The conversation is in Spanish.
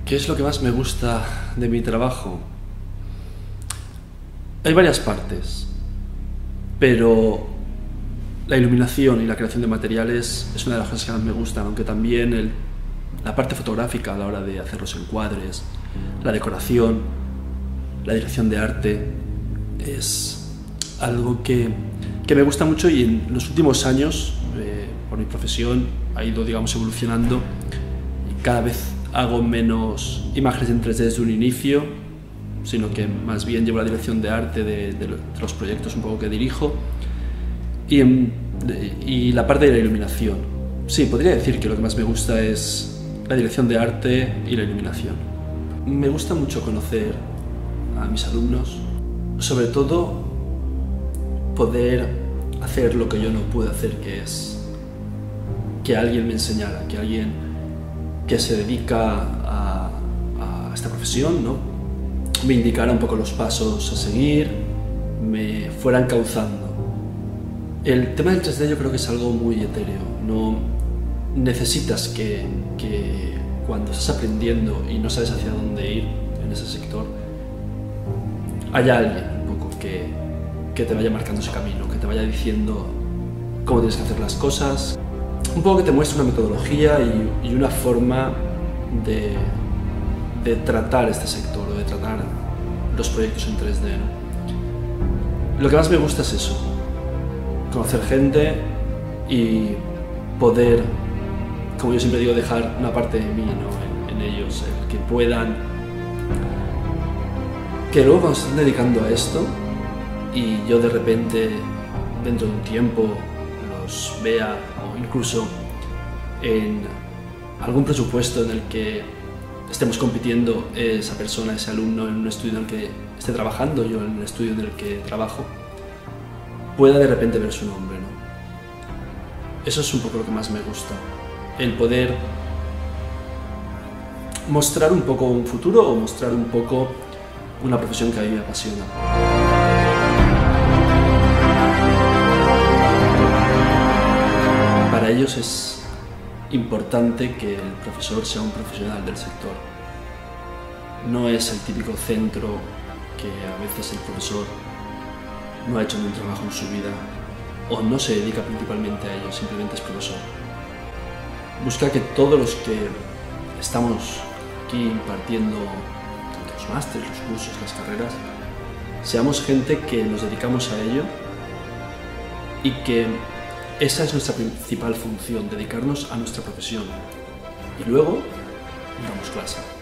¿Qué es lo que más me gusta de mi trabajo? Hay varias partes, pero la iluminación y la creación de materiales es una de las cosas que más me gustan, aunque también la parte fotográfica a la hora de hacer los encuadres, la decoración, la dirección de arte, es algo que me gusta mucho y en los últimos años, por mi profesión, ha ido, digamos, evolucionando y cada vez hago menos imágenes en 3D desde un inicio, sino que más bien llevo la dirección de arte de los proyectos un poco que dirijo y la parte de la iluminación. Sí, podría decir que lo que más me gusta es la dirección de arte y la iluminación. Me gusta mucho conocer a mis alumnos, sobre todo poder hacer lo que yo no puedo hacer, que es que alguien me enseñara, que alguien que se dedica a esta profesión, ¿no?, me indicara un poco los pasos a seguir, me fuera encauzando. El tema del 3D yo creo que es algo muy etéreo. No necesitas que cuando estás aprendiendo y no sabes hacia dónde ir en ese sector, haya alguien un poco que te vaya marcando ese camino, que te vaya diciendo cómo tienes que hacer las cosas, un poco que te muestre una metodología y una forma de tratar este sector o de tratar los proyectos en 3D, ¿no? Lo que más me gusta es eso, conocer gente y poder, como yo siempre digo, dejar una parte de mí, ¿no?, en ellos, el que puedan, que luego cuando se estén dedicando a esto y yo de repente dentro de un tiempo los vea, o incluso en algún presupuesto en el que estemos compitiendo esa persona, ese alumno, en un estudio en el que esté trabajando, yo en el estudio en el que trabajo, pueda de repente ver su nombre, ¿no? Eso es un poco lo que más me gusta, el poder mostrar un poco un futuro o mostrar un poco una profesión que a mí me apasiona. Para ellos es importante que el profesor sea un profesional del sector. No es el típico centro que a veces el profesor no ha hecho ningún trabajo en su vida o no se dedica principalmente a ello, simplemente es profesor. Busca que todos los que estamos aquí impartiendo tanto los másteres, los cursos, las carreras, seamos gente que nos dedicamos a ello y que esa es nuestra principal función, dedicarnos a nuestra profesión. Y luego damos clase.